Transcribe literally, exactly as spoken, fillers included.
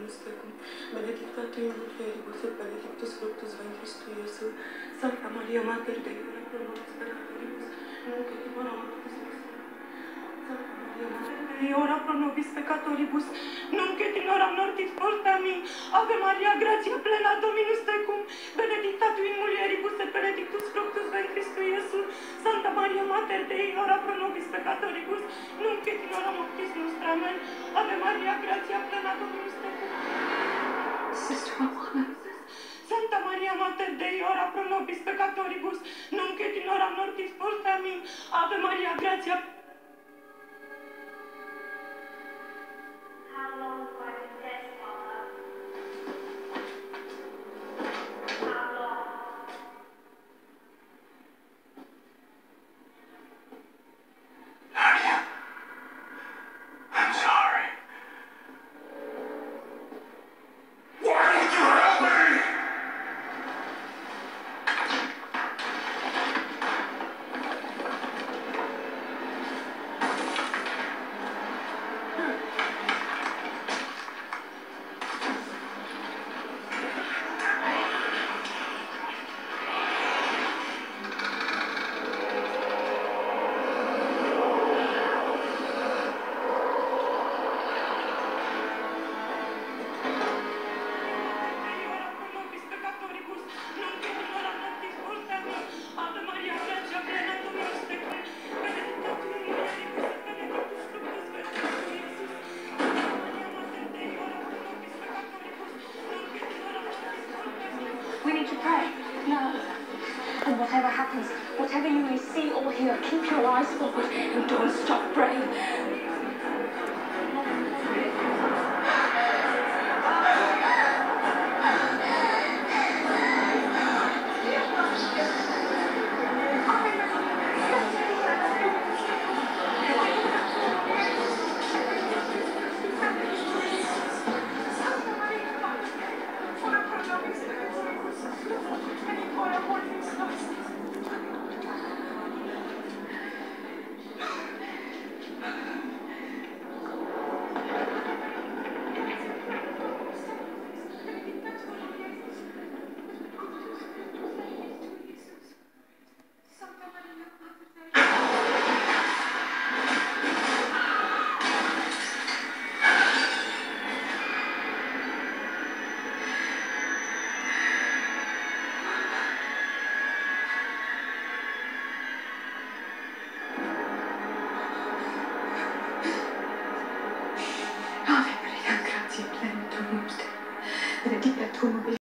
Dominus tecum, benedicta tu in mulieribus et benedictus fructus ventris tui, Iesus. Santa Maria, Mater Dei, ora pro nobis peccatoribus, nunc et in hora mortis nostre. Santa Maria, Mater Dei, ora pro nobis peccatoribus, nunc et in hora mortis mortami. Ave Maria, gratia plena, Dominus tecum, benedicta tu in mulieribus et benedictus fructus ventris tui, Iesus. Santa Maria, Mater Dei, ora pro nobis peccatoribus, nunc et in hora mortis nostre. Amen. Ave Maria, gratia plena, Dominus tecum. Sister Alana. Santa Maria, Mater Dei, ora pro nobis peccatoribus, nunc et in hora mortis mortami. Ave Maria, gratia. How long do I contest, Father? How long? Nadia, I'm sorry. Why did you help me? We need to pray. No. And whatever happens, whatever you may see or hear, keep your eyes forward and don't stop praying. Ave Maria, gratia plena, Dominus tecum, benedicta tu